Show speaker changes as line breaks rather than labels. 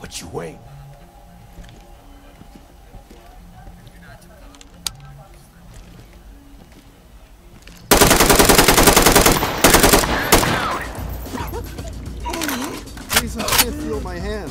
But you wait.
Please, I can't feel my hand.